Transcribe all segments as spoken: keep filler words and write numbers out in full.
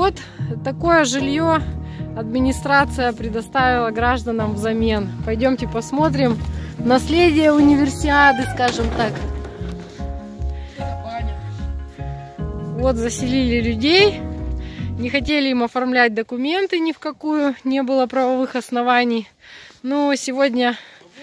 Вот такое жилье администрация предоставила гражданам взамен. Пойдемте посмотрим наследие универсиады, скажем так. Вот заселили людей. Не хотели им оформлять документы ни в какую, не было правовых оснований. Но сегодня...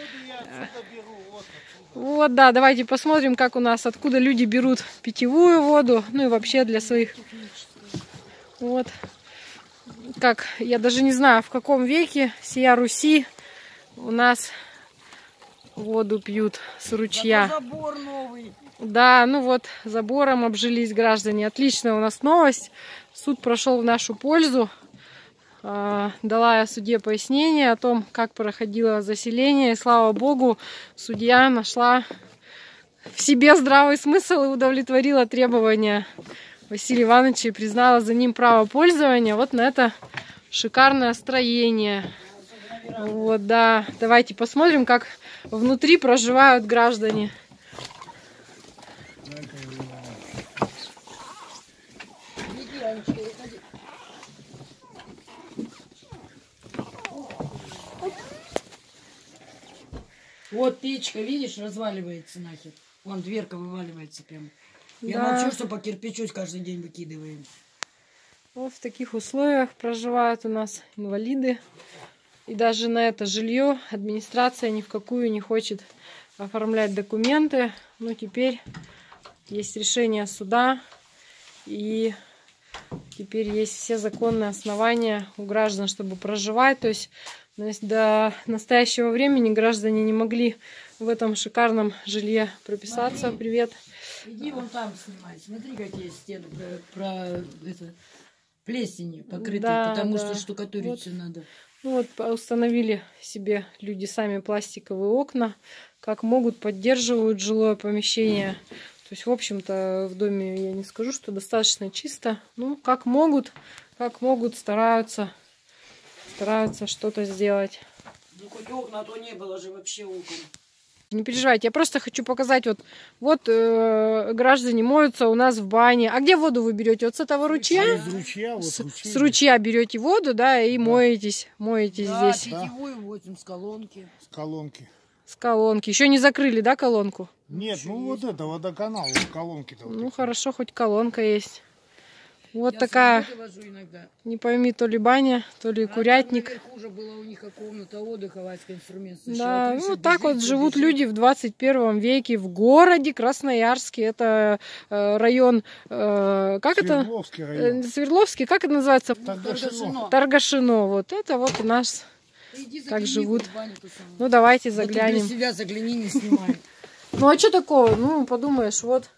Вот, да, давайте посмотрим, как у нас, откуда люди берут питьевую воду, ну и вообще для своих... Вот. Как, я даже не знаю, в каком веке сия Руси у нас воду пьют с ручья. Забор новый. Да, ну вот, забором обжились граждане. Отличная у нас новость. Суд прошел в нашу пользу. Дала я судье пояснение о том, как проходило заселение. И слава богу, судья нашла в себе здравый смысл и удовлетворила требования Василия Ивановича и признала за ним право пользования. Вот на это шикарное строение. Вот, да. Давайте посмотрим, как внутри проживают граждане. Вот печка, видишь, разваливается нахер. Вон дверка вываливается прям. Я Да. молчу, что по кирпичу каждый день выкидываем. Вот в таких условиях проживают у нас инвалиды. И даже на это жилье администрация ни в какую не хочет оформлять документы. Но теперь есть решение суда. И теперь есть все законные основания у граждан, чтобы проживать. То есть до настоящего времени граждане не могли в этом шикарном жилье прописаться. Смотри. Привет. Иди вон там снимай. Смотри, какие стены про, про это, плесени покрытые, Да, потому да. что штукатурить Вот. все надо. Ну вот установили себе люди сами пластиковые окна, как могут, поддерживают жилое помещение. То есть, в общем-то, в доме я не скажу, что достаточно чисто. Ну, как могут, как могут, стараются, стараются что-то сделать. Ну хоть окна, а то не было же вообще окон. Не переживайте, я просто хочу показать, вот, вот э, граждане моются у нас в бане. А где воду вы берете? Вот с этого ручья? Из ручья, вот С, ручей. с ручья берете воду, да, и Да. моетесь, моетесь Да, здесь. питьевую возим с колонки. С колонки. С колонки. Еще не закрыли, да, колонку? Нет, ну вот это водоканал, вот колонки-то. Вот Ну такие. хорошо, хоть колонка есть. Вот Я такая, с работы вожу иногда. не пойми, то ли баня, то ли А там курятник. наверху уже была у них комната отдыха, Васька инструмент. Да, Крыша ну так вот бежит, живут бежит. люди в двадцать первом веке в городе Красноярске. Это э, район, э, как Свердловский это? район. Э, Свердловский, как это называется? Торгашино. Торгашино. Вот это вот у нас. Иди как загляни живут. в баню-то самую. Ну давайте Вот ты заглянем. для себя загляни, не снимай. Ну а что такого? Ну подумаешь, вот,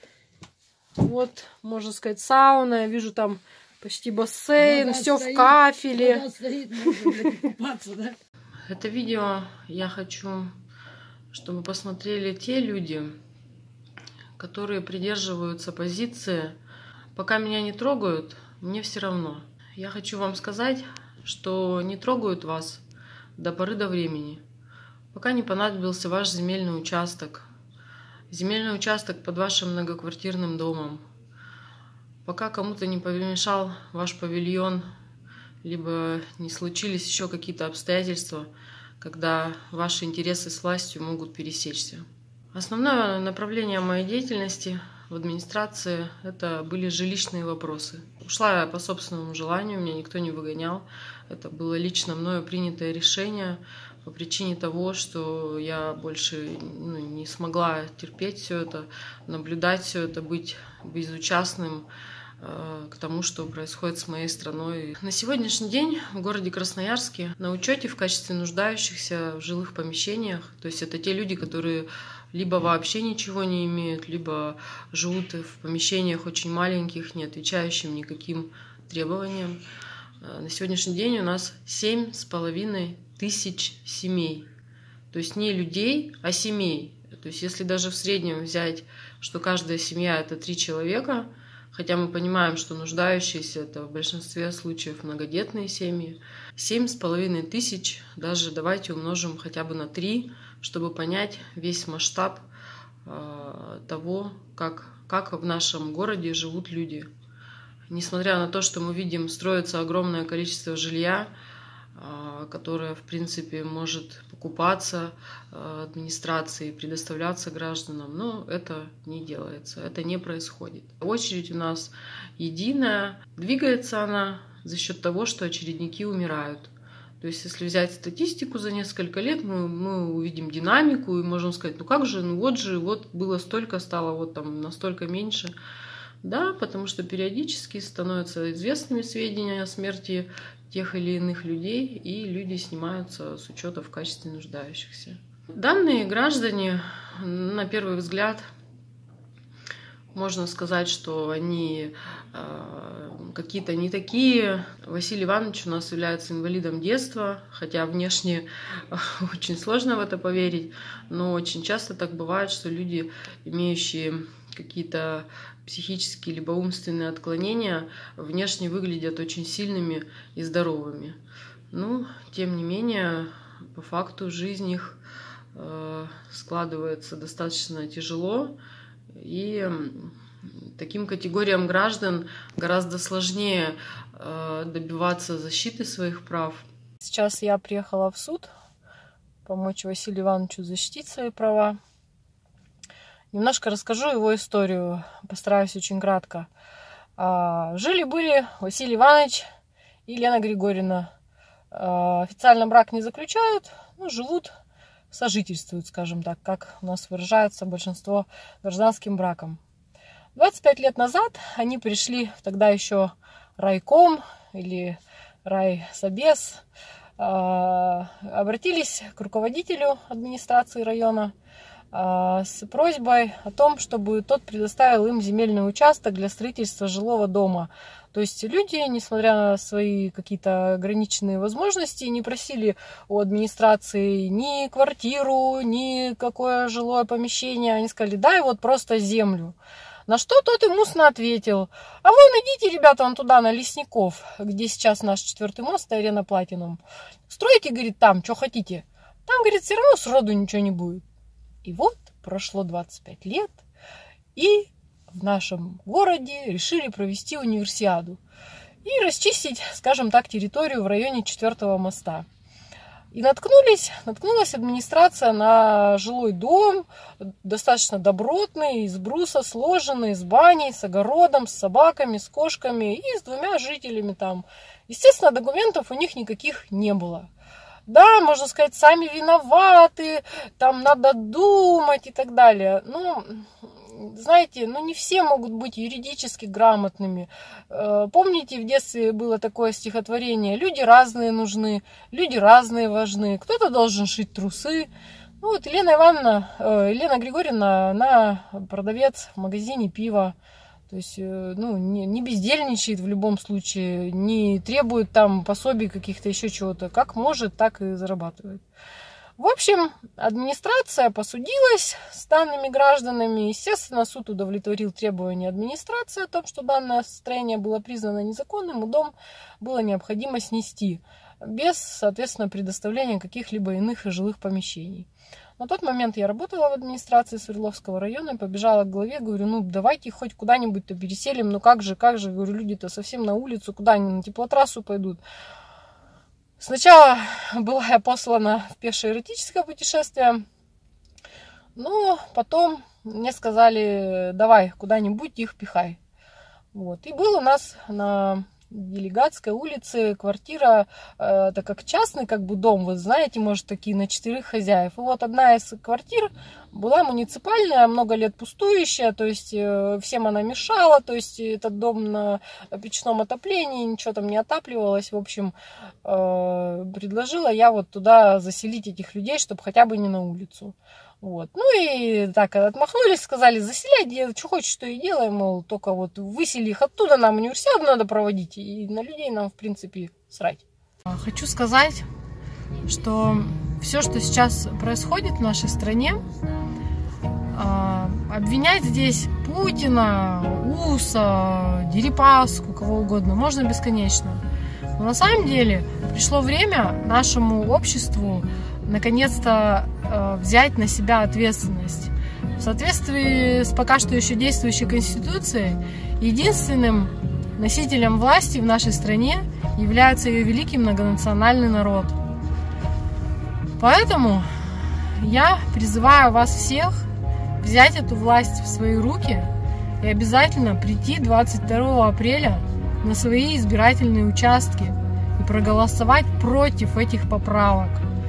вот, можно сказать, сауна. Я вижу там почти бассейн, Вода все в стоит, кафеле. вода стоит, можно, блядь, купаться, да? Это видео я хочу, чтобы посмотрели те люди, которые придерживаются позиции «пока меня не трогают, мне все равно». Я хочу вам сказать, что не трогают вас до поры до времени, пока не понадобился ваш земельный участок, земельный участок под вашим многоквартирным домом, пока кому-то не помешал ваш павильон, либо не случились еще какие-то обстоятельства, когда ваши интересы с властью могут пересечься. Основное направление моей деятельности в администрации – это были жилищные вопросы. Ушла я по собственному желанию, меня никто не выгонял. Это было лично мною принятое решение по причине того, что я больше ну, не смогла терпеть все это, наблюдать все это, быть безучастным к тому, что происходит с моей страной. На сегодняшний день в городе Красноярске на учете в качестве нуждающихся в жилых помещениях, то есть это те люди, которые либо вообще ничего не имеют, либо живут в помещениях очень маленьких, не отвечающим никаким требованиям. На сегодняшний день у нас семь с половиной тысяч семей. То есть не людей, а семей. То есть если даже в среднем взять, что каждая семья – это три человека, хотя мы понимаем, что нуждающиеся – это в большинстве случаев многодетные семьи, семь с половиной тысяч, даже давайте умножим хотя бы на три, чтобы понять весь масштаб э, того, как, как в нашем городе живут люди. несмотря на то, что мы видим, строится огромное количество жилья, которое, в принципе, может покупаться администрацией, предоставляться гражданам, но это не делается, это не происходит. Очередь у нас единая, двигается она за счет того, что очередники умирают. То есть, если взять статистику за несколько лет, мы, мы увидим динамику и можем сказать, ну как же, ну вот же, вот было столько, стало вот там настолько меньше. Да, потому что периодически становятся известными сведения о смерти тех или иных людей, и люди снимаются с учета в качестве нуждающихся. Данные граждане, на первый взгляд, можно сказать, что они э, какие-то не такие. Василий Иванович у нас является инвалидом детства, хотя внешне очень сложно в это поверить, но очень часто так бывает, что люди, имеющие какие-то психические либо умственные отклонения, внешне выглядят очень сильными и здоровыми. Ну, тем не менее, по факту жизнь их э, складывается достаточно тяжело, и таким категориям граждан гораздо сложнее э, добиваться защиты своих прав. Сейчас я приехала в суд помочь Василию Ивановичу защитить свои права. Немножко расскажу его историю, постараюсь очень кратко. Жили-были Василий Иванович и Лена Григорьевна. Официально брак не заключают, но живут, сожительствуют, скажем так, как у нас выражается большинство гражданским браком. двадцать пять лет назад они пришли в тогда еще райком или райсобес, обратились к руководителю администрации района с просьбой о том, чтобы тот предоставил им земельный участок для строительства жилого дома. То есть люди, несмотря на свои какие-то ограниченные возможности, не просили у администрации ни квартиру, ни какое жилое помещение. Они сказали, дай вот просто землю. На что тот ему устно ответил, а вон идите, ребята, вон туда, на Лесников, где сейчас наш четвертый мост и арена Платинум. Стройте, говорит, там, что хотите. Там, говорит, все равно сроду ничего не будет. И вот прошло двадцать пять лет, и в нашем городе решили провести универсиаду и расчистить, скажем так, территорию в районе четвертого моста. И наткнулись, наткнулась администрация на жилой дом, достаточно добротный, из бруса сложенный, с баней, с огородом, с собаками, с кошками и с двумя жителями там. Естественно, документов у них никаких не было. Да, можно сказать, сами виноваты, там надо думать и так далее. Ну, знаете, ну не все могут быть юридически грамотными. Помните, в детстве было такое стихотворение: люди разные нужны, люди разные важны. Кто-то должен шить трусы. Ну вот Елена Ивановна, Елена Григорьевна, она продавец в магазине пива. То есть, ну, не, не бездельничает в любом случае, не требует там пособий каких-то, еще чего-то. Как может, так и зарабатывает. В общем, администрация посудилась с данными гражданами. Естественно, суд удовлетворил требования администрации о том, что данное строение было признано незаконным, и дом было необходимо снести без, соответственно, предоставления каких-либо иных жилых помещений. На тот момент я работала в администрации Свердловского района и побежала к главе, говорю, ну давайте хоть куда-нибудь-то переселим, ну как же, как же, говорю, люди-то совсем на улицу, куда они на теплотрассу пойдут. Сначала была я послана в пешее эротическое путешествие, но потом мне сказали, давай куда-нибудь их пихай. Вот. И был у нас на Делегатской улице квартира, э, так как частный как бы дом, вы знаете, может, такие на четырех хозяев. И вот одна из квартир была муниципальная, много лет пустующая, то есть э, всем она мешала, то есть этот дом на печном отоплении, ничего там не отапливалось. В общем, э, предложила я вот туда заселить этих людей, чтобы хотя бы не на улицу. Вот. Ну и так отмахнулись, сказали, заселяй, что хочешь, что и делай, мол, только вот высели их оттуда, нам универсиаду надо проводить, и на людей нам, в принципе, срать. Хочу сказать, что все, что сейчас происходит в нашей стране, обвинять здесь Путина, Уса, Дерипаску, кого угодно, можно бесконечно. Но на самом деле пришло время нашему обществу наконец-то э, взять на себя ответственность. В соответствии с пока что еще действующей Конституцией, единственным носителем власти в нашей стране является ее великий многонациональный народ. Поэтому я призываю вас всех взять эту власть в свои руки и обязательно прийти двадцать второго апреля на свои избирательные участки и проголосовать против этих поправок.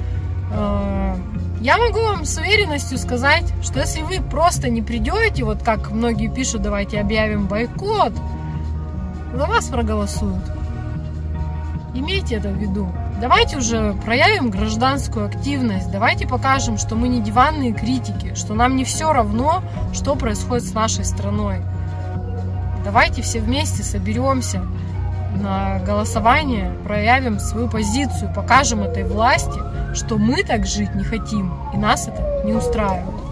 Я могу вам с уверенностью сказать, что если вы просто не придете, вот как многие пишут, давайте объявим бойкот, за вас проголосуют. Имейте это в виду. Давайте уже проявим гражданскую активность, давайте покажем, что мы не диванные критики, что нам не все равно, что происходит с нашей страной. Давайте все вместе соберемся на голосование, проявим свою позицию, покажем этой власти, что мы так жить не хотим, и нас это не устраивает.